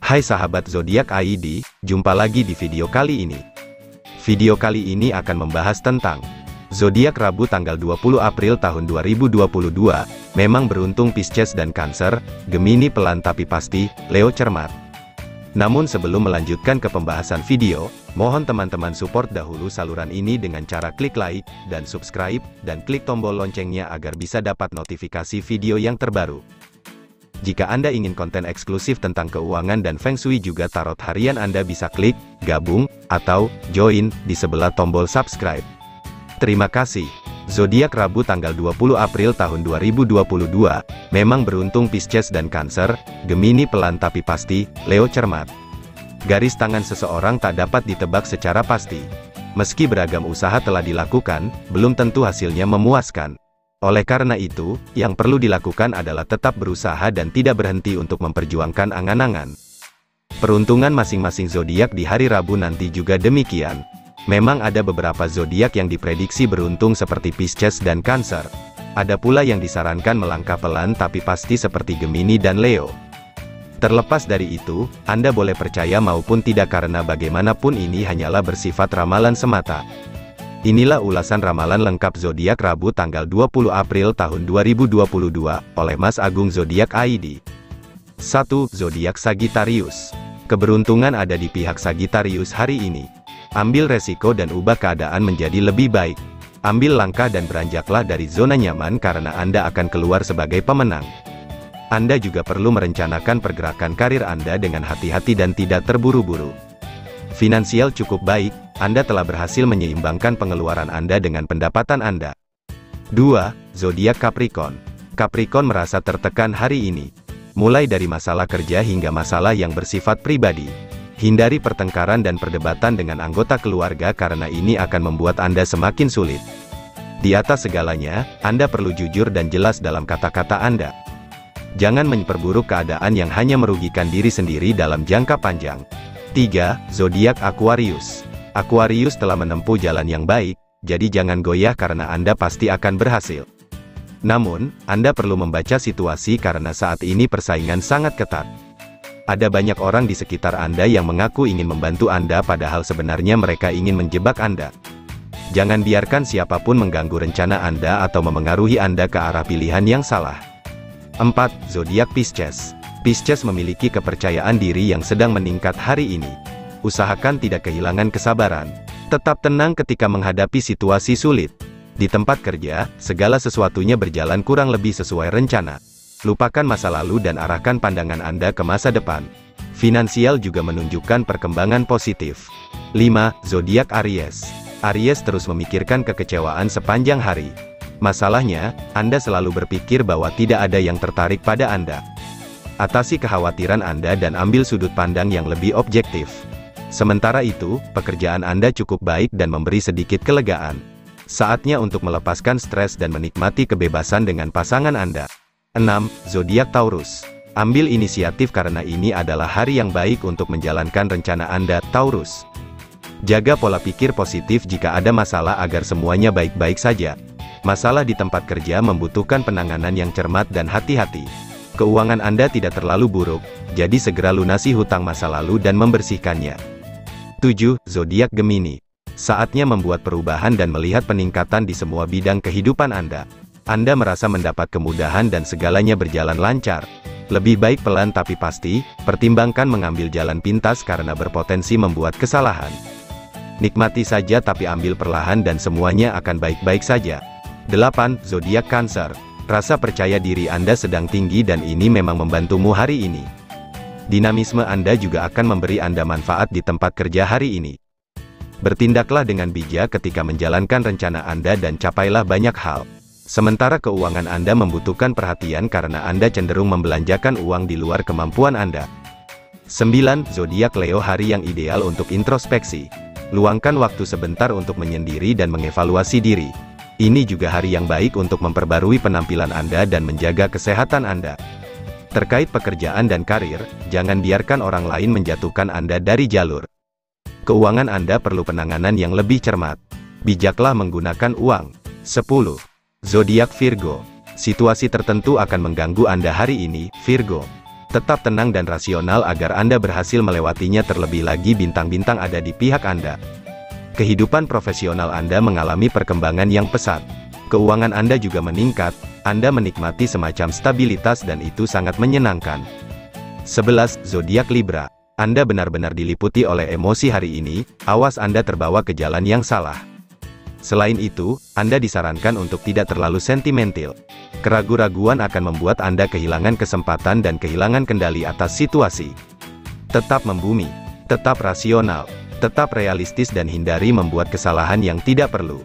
Hai sahabat zodiak ID, jumpa lagi di video kali ini. Video kali ini akan membahas tentang zodiak Rabu tanggal 20 April tahun 2022. Memang beruntung Pisces dan Cancer, Gemini pelan tapi pasti, Leo cermat. Namun sebelum melanjutkan ke pembahasan video, mohon teman-teman support dahulu saluran ini dengan cara klik like, dan subscribe, dan klik tombol loncengnya agar bisa dapat notifikasi video yang terbaru. Jika Anda ingin konten eksklusif tentang keuangan dan Feng Shui juga tarot harian, Anda bisa klik, gabung, atau join di sebelah tombol subscribe. Terima kasih. Zodiak Rabu tanggal 20 April tahun 2022, memang beruntung Pisces dan Cancer, Gemini pelan tapi pasti, Leo cermat. Garis tangan seseorang tak dapat ditebak secara pasti. Meski beragam usaha telah dilakukan, belum tentu hasilnya memuaskan. Oleh karena itu, yang perlu dilakukan adalah tetap berusaha dan tidak berhenti untuk memperjuangkan angan-angan. Peruntungan masing-masing zodiak di hari Rabu nanti juga demikian. Memang ada beberapa zodiak yang diprediksi beruntung seperti Pisces dan Cancer. Ada pula yang disarankan melangkah pelan tapi pasti seperti Gemini dan Leo. Terlepas dari itu, Anda boleh percaya maupun tidak karena bagaimanapun ini hanyalah bersifat ramalan semata. Inilah ulasan ramalan lengkap zodiak Rabu tanggal 20 April tahun 2022 oleh Mas Agung Zodiak ID. 1. Zodiak Sagittarius. Keberuntungan ada di pihak Sagittarius hari ini. Ambil resiko dan ubah keadaan menjadi lebih baik. Ambil langkah dan beranjaklah dari zona nyaman karena Anda akan keluar sebagai pemenang. Anda juga perlu merencanakan pergerakan karir Anda dengan hati-hati dan tidak terburu-buru. Finansial cukup baik, Anda telah berhasil menyeimbangkan pengeluaran Anda dengan pendapatan Anda. 2. Zodiak Capricorn. Capricorn merasa tertekan hari ini. Mulai dari masalah kerja hingga masalah yang bersifat pribadi. Hindari pertengkaran dan perdebatan dengan anggota keluarga karena ini akan membuat Anda semakin sulit. Di atas segalanya, Anda perlu jujur dan jelas dalam kata-kata Anda. Jangan memperburuk keadaan yang hanya merugikan diri sendiri dalam jangka panjang. 3. Zodiak Aquarius. Aquarius telah menempuh jalan yang baik, jadi jangan goyah karena Anda pasti akan berhasil. Namun, Anda perlu membaca situasi karena saat ini persaingan sangat ketat. Ada banyak orang di sekitar Anda yang mengaku ingin membantu Anda padahal sebenarnya mereka ingin menjebak Anda. Jangan biarkan siapapun mengganggu rencana Anda atau memengaruhi Anda ke arah pilihan yang salah. 4. Zodiak Pisces. Pisces memiliki kepercayaan diri yang sedang meningkat hari ini. Usahakan tidak kehilangan kesabaran. Tetap tenang ketika menghadapi situasi sulit. Di tempat kerja, segala sesuatunya berjalan kurang lebih sesuai rencana. Lupakan masa lalu dan arahkan pandangan Anda ke masa depan. Finansial juga menunjukkan perkembangan positif. 5. Zodiak Aries. Aries terus memikirkan kekecewaan sepanjang hari. Masalahnya, Anda selalu berpikir bahwa tidak ada yang tertarik pada Anda. Atasi kekhawatiran Anda dan ambil sudut pandang yang lebih objektif. Sementara itu, pekerjaan Anda cukup baik dan memberi sedikit kelegaan. Saatnya untuk melepaskan stres dan menikmati kebebasan dengan pasangan Anda. 6. Zodiak Taurus. Ambil inisiatif karena ini adalah hari yang baik untuk menjalankan rencana Anda, Taurus. Jaga pola pikir positif jika ada masalah agar semuanya baik-baik saja. Masalah di tempat kerja membutuhkan penanganan yang cermat dan hati-hati. Keuangan Anda tidak terlalu buruk, jadi segera lunasi hutang masa lalu dan membersihkannya. 7. Zodiak Gemini. Saatnya membuat perubahan dan melihat peningkatan di semua bidang kehidupan Anda. Anda merasa mendapat kemudahan dan segalanya berjalan lancar. Lebih baik pelan tapi pasti, pertimbangkan mengambil jalan pintas karena berpotensi membuat kesalahan. Nikmati saja tapi ambil perlahan dan semuanya akan baik-baik saja. 8. Zodiak Cancer. Rasa percaya diri Anda sedang tinggi dan ini memang membantumu hari ini. Dinamisme Anda juga akan memberi Anda manfaat di tempat kerja hari ini. Bertindaklah dengan bijak ketika menjalankan rencana Anda dan capailah banyak hal. Sementara keuangan Anda membutuhkan perhatian karena Anda cenderung membelanjakan uang di luar kemampuan Anda. 9. Zodiak Leo. Hari yang ideal untuk introspeksi. Luangkan waktu sebentar untuk menyendiri dan mengevaluasi diri. Ini juga hari yang baik untuk memperbarui penampilan Anda dan menjaga kesehatan Anda. Terkait pekerjaan dan karir, jangan biarkan orang lain menjatuhkan Anda dari jalur. Keuangan Anda perlu penanganan yang lebih cermat. Bijaklah menggunakan uang. 10. Zodiak Virgo. Situasi tertentu akan mengganggu Anda hari ini, Virgo. Tetap tenang dan rasional agar Anda berhasil melewatinya, terlebih lagi bintang-bintang ada di pihak Anda. Kehidupan profesional Anda mengalami perkembangan yang pesat. Keuangan Anda juga meningkat, Anda menikmati semacam stabilitas dan itu sangat menyenangkan. 11. Zodiak Libra. Anda benar-benar diliputi oleh emosi hari ini, awas Anda terbawa ke jalan yang salah. Selain itu, Anda disarankan untuk tidak terlalu sentimental. Keraguan-raguan akan membuat Anda kehilangan kesempatan dan kehilangan kendali atas situasi. Tetap membumi, tetap rasional, tetap realistis dan hindari membuat kesalahan yang tidak perlu.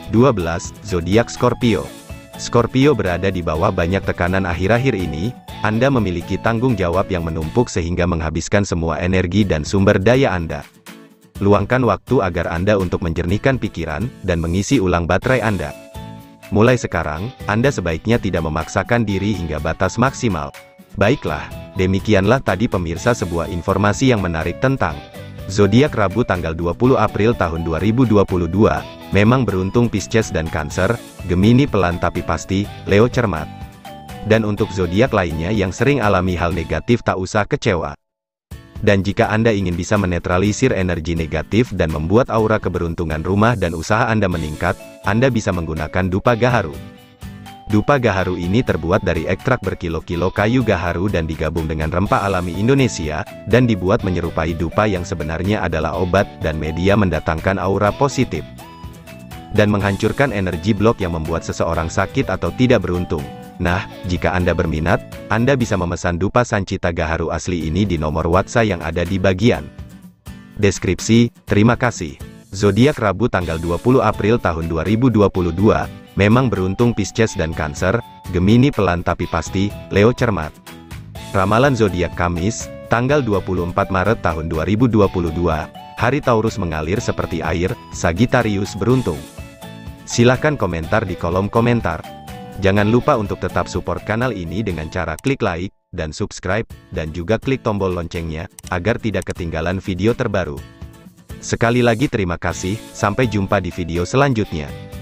12. Zodiak Scorpio. Scorpio berada di bawah banyak tekanan akhir-akhir ini, Anda memiliki tanggung jawab yang menumpuk sehingga menghabiskan semua energi dan sumber daya Anda. Luangkan waktu agar Anda untuk menjernihkan pikiran, dan mengisi ulang baterai Anda. Mulai sekarang, Anda sebaiknya tidak memaksakan diri hingga batas maksimal. Baiklah, demikianlah tadi pemirsa sebuah informasi yang menarik tentang zodiak Rabu tanggal 20 April tahun 2022, memang beruntung Pisces dan Cancer, Gemini pelan tapi pasti, Leo cermat. Dan untuk zodiak lainnya yang sering alami hal negatif tak usah kecewa. Dan jika Anda ingin bisa menetralisir energi negatif dan membuat aura keberuntungan rumah dan usaha Anda meningkat, Anda bisa menggunakan dupa gaharu. Dupa gaharu ini terbuat dari ekstrak berkilo-kilo kayu gaharu dan digabung dengan rempah alami Indonesia, dan dibuat menyerupai dupa yang sebenarnya adalah obat dan media mendatangkan aura positif. Dan menghancurkan energi blok yang membuat seseorang sakit atau tidak beruntung. Nah, jika Anda berminat, Anda bisa memesan dupa Sancita Gaharu asli ini di nomor WhatsApp yang ada di bagian deskripsi. Terima kasih. Zodiak Rabu tanggal 20 April tahun 2022, memang beruntung Pisces dan Cancer, Gemini pelan tapi pasti, Leo cermat. Ramalan zodiak Kamis, tanggal 24 Maret tahun 2022, hari Taurus mengalir seperti air, Sagittarius beruntung. Silahkan komentar di kolom komentar. Jangan lupa untuk tetap support kanal ini dengan cara klik like, dan subscribe, dan juga klik tombol loncengnya, agar tidak ketinggalan video terbaru. Sekali lagi terima kasih, sampai jumpa di video selanjutnya.